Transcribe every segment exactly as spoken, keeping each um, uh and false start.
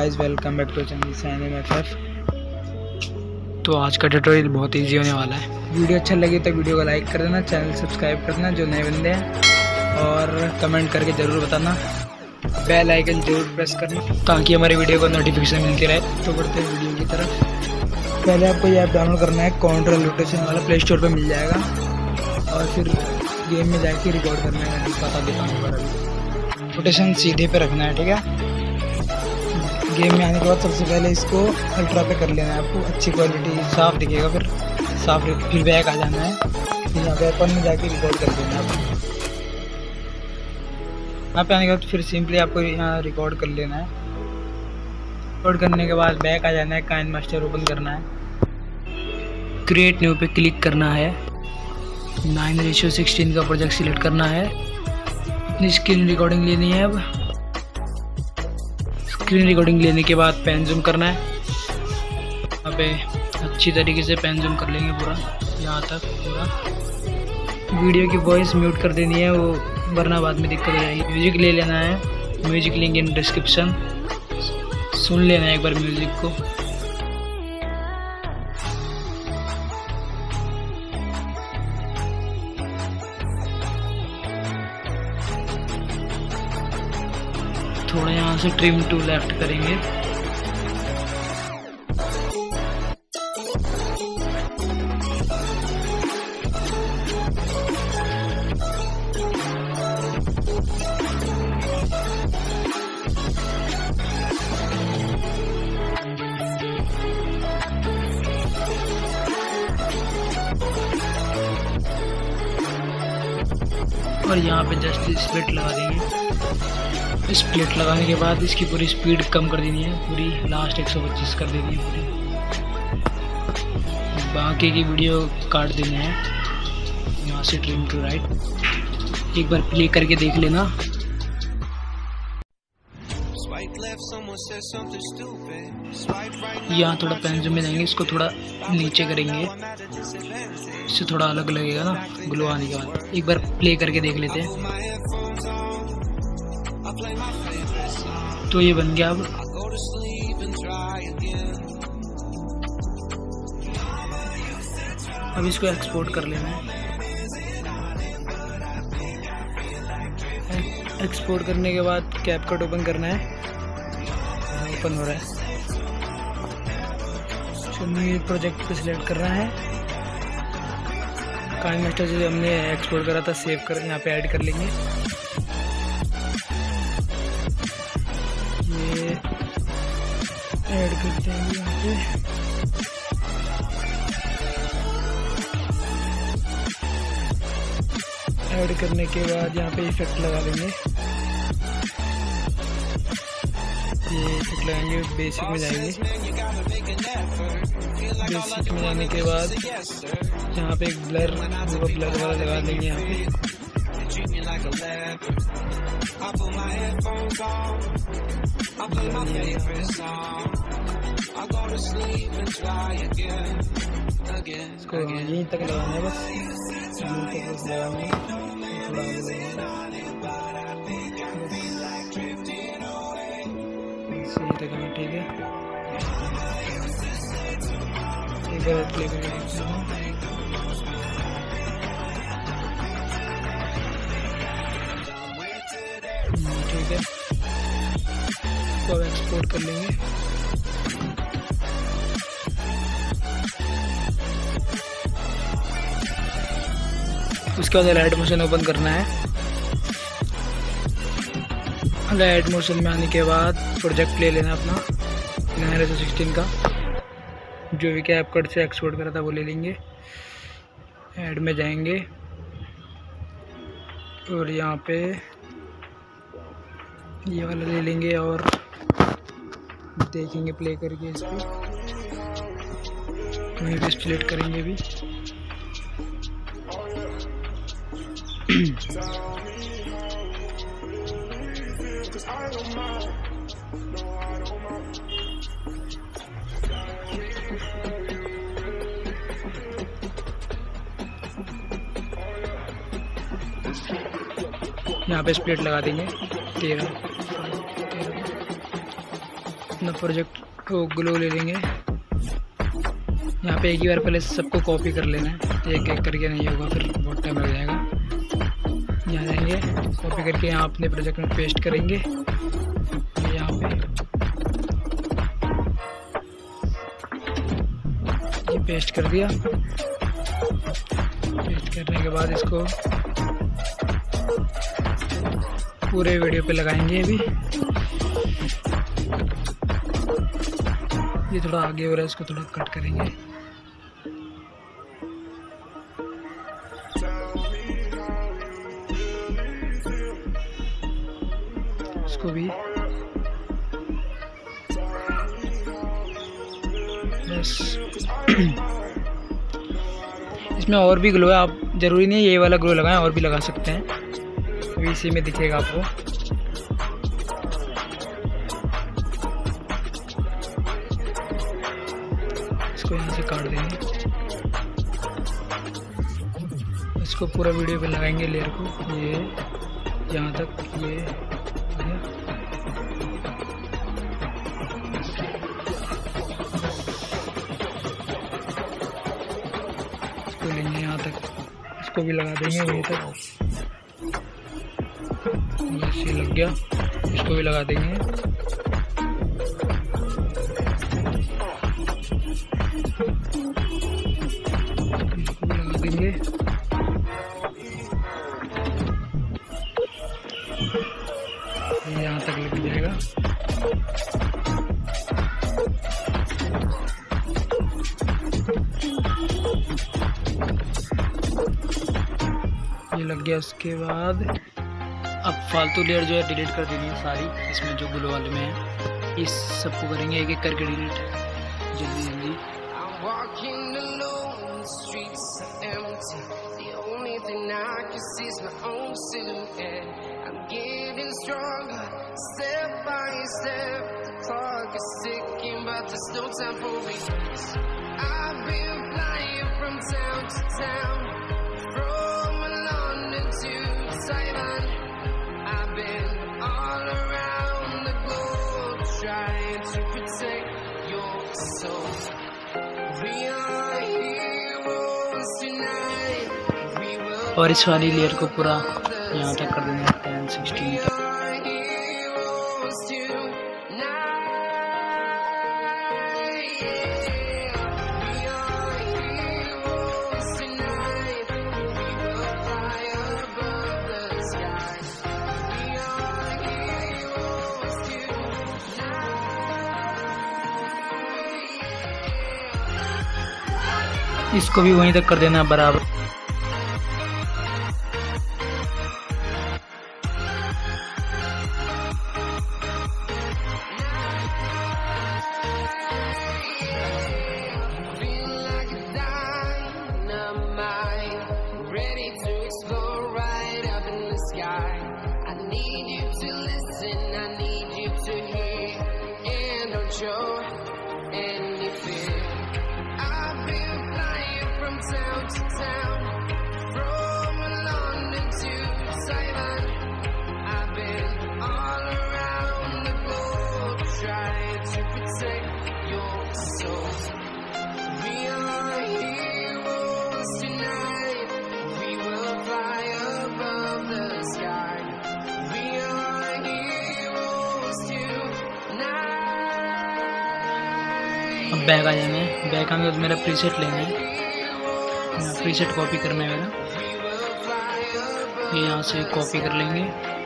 Guys, welcome back to channel sign MFF. तो आज का ट्यूटोरियल बहुत इजी होने वाला है। वीडियो अच्छा लगे तो वीडियो को लाइक कर देना, चैनल सब्सक्राइब करना जो नए बंदे हैं, और कमेंट करके ज़रूर बताना, बेल आइकन जरूर प्रेस करना ताकि हमारी वीडियो को नोटिफिकेशन मिलती रहे। तो बढ़ते हैं वीडियो की तरफ। पहले आपको ये ऐप डाउनलोड करना है, कंट्रोल रोटेशन वाला प्ले स्टोर पर मिल जाएगा, और फिर गेम में जाके रिकॉर्ड करना है। मैं बता देता हूँ पर अभी रोटेशन सीधे पे रखना है, ठीक है। गेम में आने के बाद सबसे पहले इसको अल्ट्रा पे कर लेना है आपको, अच्छी क्वालिटी साफ दिखेगा, फिर साफ फिर बैक आ जाना है, फिर यहाँ पे अपन में जाके रिकॉर्ड कर देना है आपको। यहाँ पे आने के बाद फिर सिंपली आपको यहाँ रिकॉर्ड कर लेना है। रिकॉर्ड करने के बाद बैक आ जाना है, काइन मास्टर ओपन करना है, क्रिएट न्यू पे क्लिक करना है, नाइन रेशियो सिक्सटीन का प्रोजेक्ट सिलेक्ट करना है, अपनी स्क्रीन रिकॉर्डिंग लेनी है। अब स्क्रीन रिकॉर्डिंग लेने के बाद पेन जूम करना है, यहाँ पे अच्छी तरीके से पेन जूम कर लेंगे पूरा, यहाँ तक पूरा। वीडियो की वॉइस म्यूट कर देनी है, वो वरना बाद में दिक्कत हो जाएगी। म्यूजिक ले लेना है, म्यूजिक लिंक इन डिस्क्रिप्शन, सुन लेना है एक बार म्यूजिक को। थोड़ा यहाँ से ट्रिम टू लेफ्ट करेंगे, और यहाँ पे जस्ट स्प्लिट लगा देंगे। स्प्लिट लगाने के बाद इसकी पूरी स्पीड कम कर देनी है, पूरी लास्ट एक सौ पच्चीस कर देनी है पूरी, बाकी की वीडियो काट देनी है यहाँ से ट्रिम टू राइट। एक बार प्ले करके देख लेना। यहाँ थोड़ा पेन जूम में जाएंगे, इसको थोड़ा नीचे करेंगे, इससे थोड़ा अलग लगेगा ना ग्लो आने के बाद। एक बार प्ले करके देख लेते हैं। तो ये बन गया। अब अब इसको एक्सपोर्ट कर लेना है। एक्सपोर्ट करने के बाद कैपकट ओपन करना है, ओपन हो रहा है। न्यू प्रोजेक्ट पे सिलेक्ट करना है, काइन मास्टर जो हमने एक्सपोर्ट करा था सेव कर यहाँ पे ऐड कर लेंगे। ये ऐड करते हैं यहाँ पे, ऐड करने के बाद यहाँ पे इफेक्ट लगा लेंगे। ये इफेक्ट लगाएंगे, बेसिक में जाएंगे। बेसिक में जाने के बाद यहाँ पे एक ब्लर ब्लर वाला लगा देंगे यहाँ पे। इसको यहीं तक लगाना है, बस यहीं तक बस लगाना है, थोड़ा सही तक है, ठीक है। एक बार प्ले करके देखते हैं, ठीक है। तो अब एक्सपोर्ट कर लेंगे। उसके बाद लाइट मोशन ओपन करना है। लाइट मोशन में आने के बाद प्रोजेक्ट ले लेना अपना नाइन रेशियो सिक्सटीन का, जो भी कैपकट से एक्सपोर्ट करा था वो ले लेंगे। ऐड में जाएंगे और यहाँ पे ये वाला ले लेंगे और देखेंगे प्ले करके इसको, वहीं पे स्प्लिट करेंगे भी। यहाँ पे स्प्लिट लगा देंगे तेरह। अपना प्रोजेक्ट को ग्लो ले लेंगे। यहाँ पे एक ही बार पहले सबको कॉपी कर लेना है, एक एक करके नहीं होगा, फिर बहुत टाइम लग जाएगा। यहाँ जाएंगे, कॉपी करके यहाँ अपने प्रोजेक्ट में पेस्ट करेंगे। यहाँ पे ये पेस्ट कर दिया। पेस्ट करने के बाद इसको पूरे वीडियो पे लगाएंगे। अभी ये थोड़ा आगे हो रहा है, इसको थोड़ा कट करेंगे। इसको भी बस इसमें और भी ग्लो है, आप जरूरी नहीं है ये वाला ग्लो लगाएं, और भी लगा सकते हैं। अभी इसी में दिखेगा आपको। इसको यहाँ से काट देंगे, इसको पूरा वीडियो पे लगाएंगे लेयर को। ये यहाँ तक ये इसको लेंगे यहाँ तक, इसको भी लगा देंगे वहीं तक। बस ये लग गया, इसको भी लगा देंगे। इसको भी लगा देंगे। ये यहाँ तक लग जाएगा। ये लग गया। उसके बाद अब फालतू लेयर जो है डिलीट कर देनी है सारी, इसमें जो ग्लो वाले में है। इस सबको करेंगे एक एक करके डिलीट जल्दी जल्दी। और इस वाली लेयर को पूरा यहाँ तक कर देंगे, टेन सिक्सटीन तक। इसको भी वहीं तक कर देना बराबर। अब बैक आ जाना है। बैक आने तो मेरा प्रीसेट लेना है, प्रीसेट कॉपी करना है मेरा। ये यहाँ से कॉपी कर लेंगे।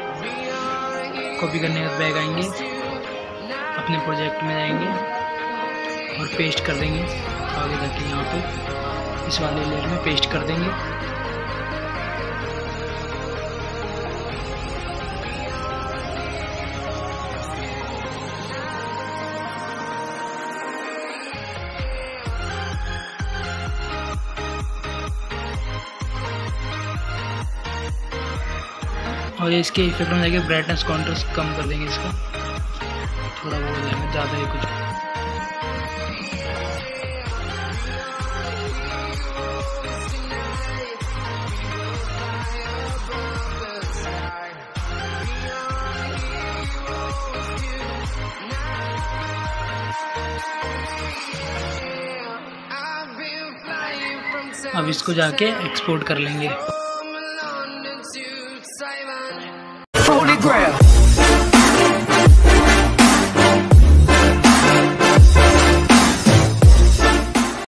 कॉपी करने के बाद बैक आएंगे, अपने प्रोजेक्ट में जाएंगे और पेस्ट कर देंगे आगे जाके। यहाँ पे इस वाले लेयर में पेस्ट कर देंगे। और इसके इफेक्ट में जाके ब्राइटनेस कॉन्ट्रास्ट कम कर देंगे, इसका थोड़ा बहुत जाएगा, ज़्यादा ही कुछ। अब इसको जाके एक्सपोर्ट कर लेंगे।